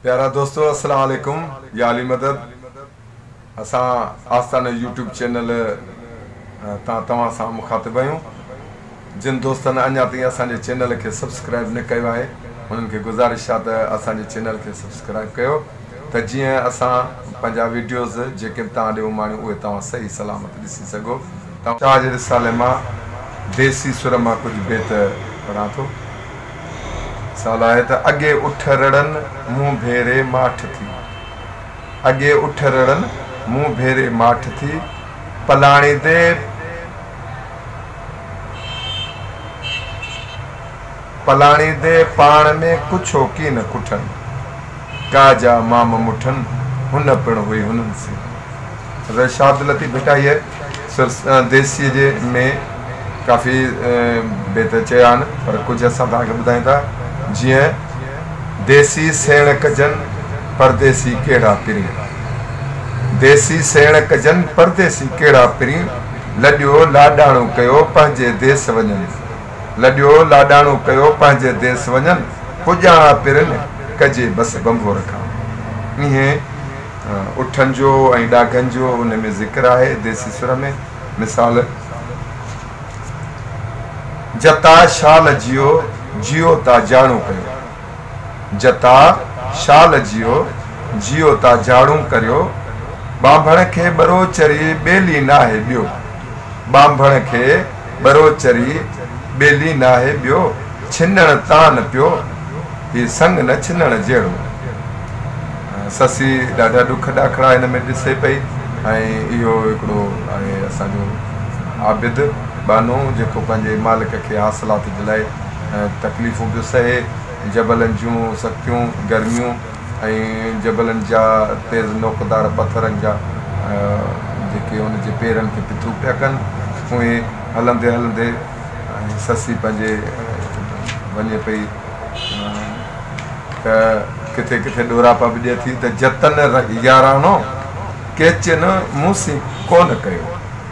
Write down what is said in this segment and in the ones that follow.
प्यारा दोस्तों अस्सलाम वालेकुम या अली मदद असा आस्थाना यूट्यूब चैनल तव्हां सां मुखातिब आहियूं। जिन दोस्तनि अञा ताईं असांजे चैनल खे सब्सक्राइब न कयो आहे उन्हनि खे गुज़ारिश आहे त असांजे चैनल खे सब्सक्राइब कयो त जीअं असां पंहिंजा वीडियोज़ जेके बि तव्हां ॾे माण्हू उहे तव्हां सही सलामत ॾिसी सघो। तव्हां जे रिसाले मां देसी सुर मां कुझु बेत पढ़ां थो। सवाल आहे त अॻे उठ रड़नि मुंहुं भेरे माठ थी, अॻे उठ रड़नि मुंहुं भेरे माठ थी, पलाणी दे पाण में कुछो की न कुठन, काजा माम मुठन हुन पिण हुई हुननि से। शाद लतीफ़ भिटाई है देसी जे में काफ़ी बेत चया आहिनि पर कुझु असां तव्हांखे ॿुधायूं था। जीअं देसी सेण कजन परदेसी कहिड़ा पिरी, देसी सेण कजन परदेसी कहिड़ा पिरी, लॾियो लाॾाणो कयो पंहिंजे देस वञनि, लॾियो लाॾाणो कयो पंहिंजे देस वञनि, पुॼाणा पिरनि कजे बसि बंबोर खां। ईअं उठनि जो ऐं ॾाघनि जो उन में ज़िक्र आहे देसी सुर में। मिसाल जता शाल जियो जियो ता जाणू कयो, जता शाल जियो जियो ता जाणू करियो, बांभण खे बरो चरी बेली नाहे ॿियो, बांभण खे बरो चरी बेली नाहे ॿियो, छिनण तान पियो ही संग न छिनण जहिड़ो। ससी ॾाढा ॾुख ॾाखड़ा हिन में ॾिसे पई ऐं इहो हिकिड़ो आहे असांजो आबिद बानो जेको पंहिंजे मालिक खे हासिलात जे लाइ तकलीफ़ूं पियो सहे, जबलनि जूं सख़्तियूं गर्मियूं ऐं जबलनि जा तेज़ नोकदार पथरनि जा जेके उनजे पेरनि खे पिथू पिया कनि, उहे हलंदे हलंदे ससी पंहिंजे वञे पई त किथे किथे ॾोरापा बि ॾिए थी त जतन याराणो केचन मूंसी कोन कयो,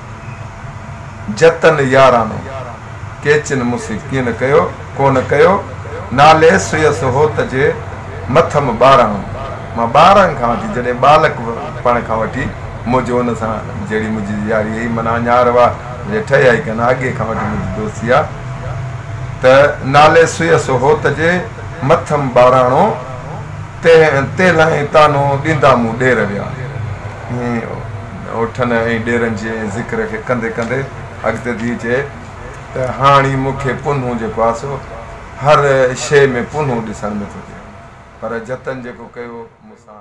जतन याराणो केचन मूंसी कीअं कयो कोन कयो, नाले सुयस होत जे मथम ॿारहं, मां 12 खां वठी जॾहिं बालक पाण खां वठी मुंहिंजो हुन सां जहिड़ी मुंहिंजी यारी हुई माना अञार हुआ ठही आई कनि अॻे खां वठी मुंहिंजी दोस्ती आहे त नाले सुयस होत जे मथम ॿाराणो ते लाइ तानो ॾींदा मूं ॾेर विया। उठनि ऐं ॾेरनि जे ज़िक्र खे कंदे कंदे अॻिते थी चए त हाणे मूंखे पुन्हू जेको आहे सो हर शइ में पुन्हू ॾिसण में थो थिए, पर जतन जेको कयो मूंसां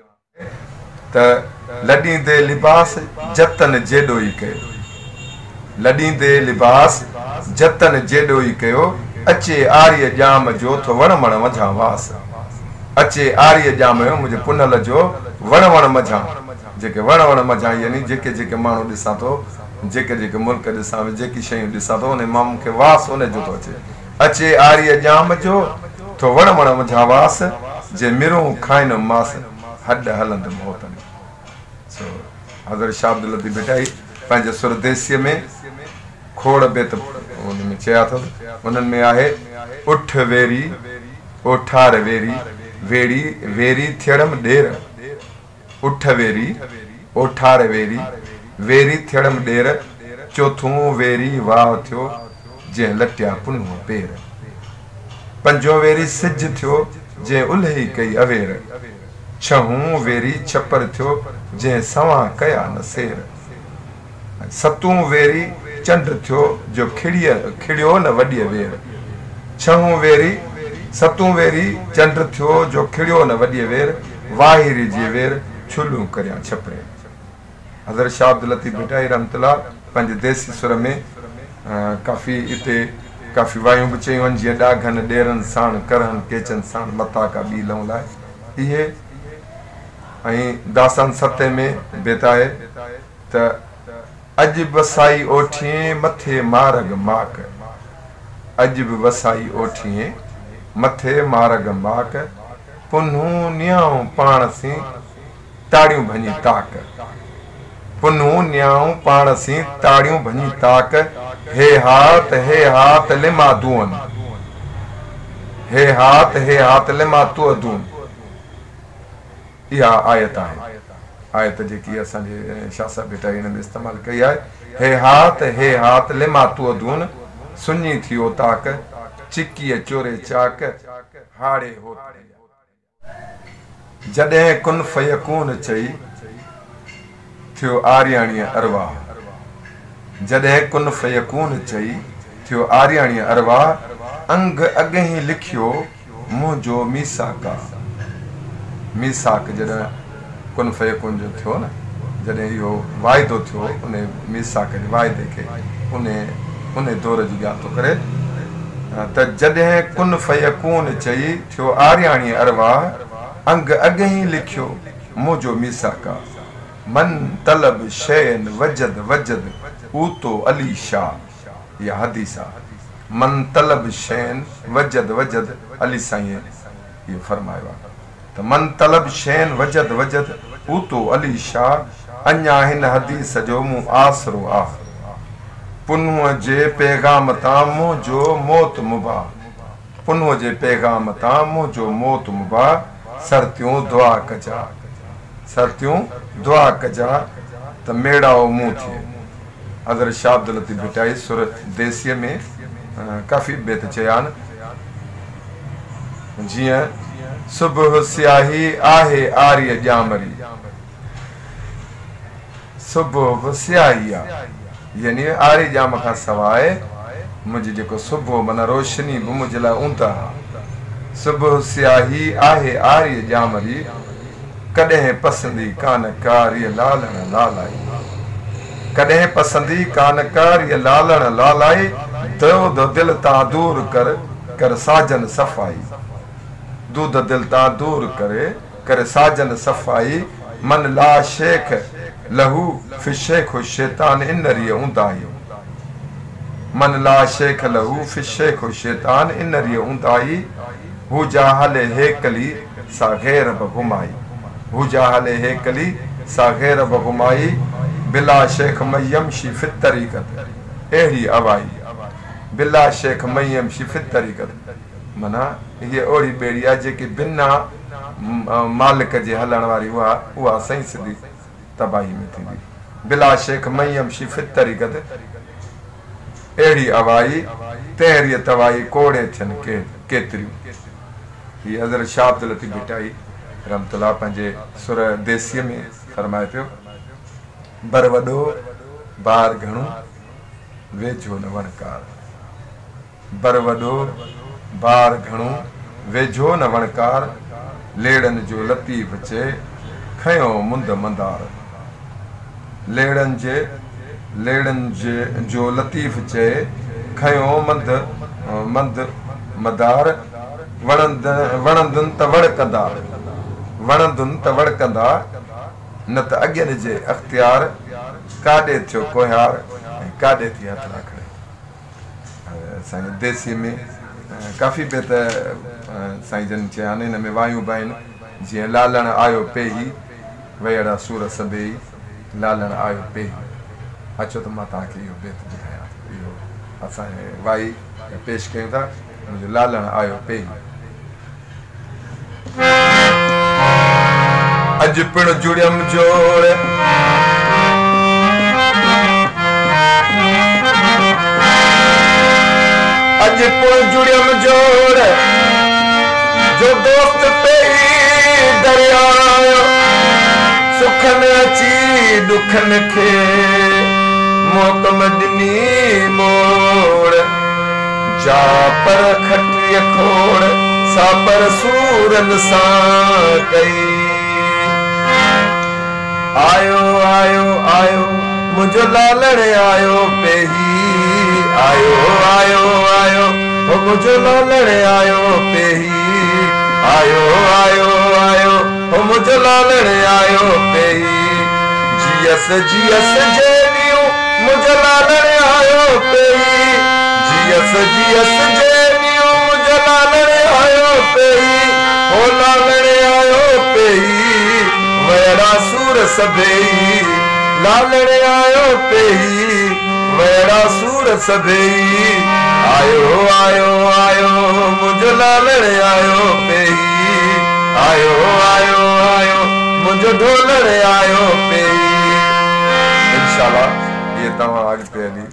त लॾींदे लिबास जतन जेॾो ई कयो, लॾींदे लिबास जतन जेॾो ई कयो, अचे आर्य ॼाम जो थो वण वण मझां वास, अचे आर्य ॼाम जो मुंहिंजे पुनल जो वण वण मझां, जेके वण वण मझां यानी जेके जेके माण्हू ॾिसां थो, जेके जेके मुल्क ॾिसां जेकी शयूं ॾिसां थो उन मां मूंखे वास उन जो थो अचे। अचे आर्य ॼाम जो थो वण वण मझां वास, जे मिरूं खाइनि मास हॾ हलंद मौतन। हज़रत शाह अब्दुल लतीफ़ भिटाई पंहिंजे सुरदेसीअ में खोड़ बेत उन में चया अथसि। उन्हनि में आहे उठ वेरी ओठार वेरी वेड़ी वेरी थियड़म ॾेर, उठ वेरी ओठार वेरी वेरी थियड़म ॾेर, चोथों वेरी वाह थियो जंहिं लटिया पुन्हू पेर, पंजो वेरी सिज थियो जंहिं उल्ही कई अवेर, छहों वेरी छपर थियो जंहिं सवां कया न सेर, सतों वेरी चंड थियो जो खिड़ियो न वॾीअ वेर, छहों वेरी सतों वेरी चंड थियो जो खिड़ियो न वॾीअ वेर, वाहिरी जी वेर छुलूं करियां छपरे। हज़रत शाह अब्दुल लतीफ़ भिटाई रहमतुल्लाह पंहिंजे देसी सुर में काफ़ी इते काफ़ी वायूं बि चयूं आहिनि जीअं ॾाघनि ॾेरनि साण करहनि केचनि साण लता का ॿी लहूं लाइ इहे। ऐं दासान सते में बेत आहे त अॼु वसाई ओठिए मथे मारग माक, अॼु बि वसाई ओठिए मथे मारग माक, पुन्हू न्याऊं पाण सी ताड़ियूं भञी ताक, पुन्हू न्याऊं पाण सी ताड़ियूं भञी ताक, हे हाथ लिमा दून, हे हाथ लिमा तू अदून, इहा आयत आहे। आयत जेकी असांजे शाह साहब बेटा हिन में इस्तेमालु कई आहे। हे हाथ लिमा तुअदून सुञी थियो ताक चिकीअ चोरे चाक हाड़े हो। जॾहिं कुन फयकून चई थियो आर्याणीअ अरवाह। जॾहिं कुन फयकून चई थियो आर्याणीअ अरवाह। अंग अॻे ई लिखियो मुंहिंजो मीसाका। मीसाक जॾहिं कुन फयकून जो थियो न, जॾहिं इहो वाइदो थियो उन मीसाक जे वाइदे खे उन दौर जी ॻाल्हि थो करे त जॾहिं कुन फयकून चई थियो आर्याणीअ अरवाह। अंग अॻे ई लिखियो मुंहिंजो मीसाका। मन तलब शयन वजद वजद ऊतो अली शाह। इहा हदीस आहे। मन तलब शयन वजद वजद अली साईं इहो फरमायो आहे त मन तलब शयन वजद वजद ऊतो अली शाह। अञा हिन हदीस जो मूं आसरो आहे। पुन्हूअ जे पैगाम तां मुंहिंजो मौत मुबा। पुन्हूअ जे पैगाम तां मुंहिंजो मौत मुबा। सरतियूं दुआ कजा। सरतियूं दुआ कजा त मेड़ाओ मुंहुं थिए। हज़रत शाह अब्दुल लतीफ़ भिटाई सूरत देसीअ में काफ़ी बेत चया आहिनि। जीअं सुबुह स्याही आहे आर्य ॼामरी। सुबुह स्याही आहे यानी आर्य ॼाम खां सवाइ मुंहिंजी जेको सुबुह माना रोशनी बि मुंहिंजे लाइ ऊंदा। सुबुह स्याही आहे आर्य ॼामरी। कॾहिं पसंदी कान कार्य लालण लालाई। कॾहिं पसंदी कान कार्य लालण लालाई। दूध दिल तां दूर कर साजन सफ़ाई। दूध दिल तां दूर करे साजन सफ़ाई। मन ला शेख लहू फि शेख शैतान इन रिय ऊंदाई। मन ला शेख लहू फि शेख शैतान इन रिय ऊंदाई। हू जा हले हेकली सा गैर बगुमाई। हू जा हले हेकली सा गैर बगुमाई। बिला शेख मयम शी फित तरीक़त अहिड़ी अवाई। बिला शेख मयम शी फित तरीक़त माना हीअ ओड़ी ॿेड़ी आहे जेकी बिना मालिक जे हलण वारी उहा सही सिधी तबाही में थींदी। बिला शेख मयम शी फित तरीक़त अहिड़ी अवाई। तहरीअ तवाई कोड़े थियनि केतिरियूं। हीअ हज़रत शाह अब्दुल लतीफ़ भिटाई रहमतुल्लाह पंहिंजे सुर देसीअ में फरमाए पियो। बर वॾो बार घणो वेझो न वणकार। बर वॾो बार घणो वेझो न वणकार। लेड़नि जो लतीफ़ चए खयो मुंद मंदार। लेड़नि जो लतीफ़ चए खयो मंद मदार। वणंदुनि त वड़कंदा। वणंदुनि त वड़कंदा। न त अॻियनि जे अख़्तियार। काॾे थियो कोहार काॾे थी हथ रखड़े। असांजे देसी में काफ़ी बेत साईं जन चया आहिनि। हिन में वायूं बि आहिनि जीअं लालण आयो पेही वेड़ा सूर सबेई। लालण आयो पेही। अचो त मां तव्हांखे इहो बेत ॿुधायां। इहो असांजे वाई पेश कयूं था। मुंहिंजो लालण आयो पेही। अॼु पिण जुड़ियमि जोड़ अॼु पिण जुड़ियमि जोड़ जो दोस्त पेई दरियायो। सुखन अची दुखन खे मोकम ॾिनी मोड़। जा पर खटीअ खोड़ सा पर सूरन सां कई। आयो आयो आयो मुंहिंजो लालण आयो पेही। आयो आयो आयो मुंहिंजो लालण आयो पेही। आयो आयो आयो मुंहिंजो लालण आयो पेही। जियस जियस जेलियूं मुंहिंजो लालण आयो पेही। जियस जियस जेलियूं मुंहिंजो लालण आयो पेही। ओ लालण आयो पेही वेड़ा सूर सभेई। लालण आयो पेही वेड़ा सूर सभेई। आयो आयो आयो मुंहिंजो लालण आयो पेही। आयो आयो आयो ढोलण आयो पे इंशाल्लाह ये तव्हां अॻु पे हली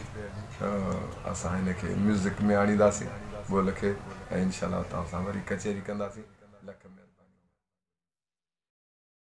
असां हिनखे म्यूज़िक में आणींदासीं बोल खे ऐं इंशाल्लाह तव्हां सां वरी कचेरी कंदासीं।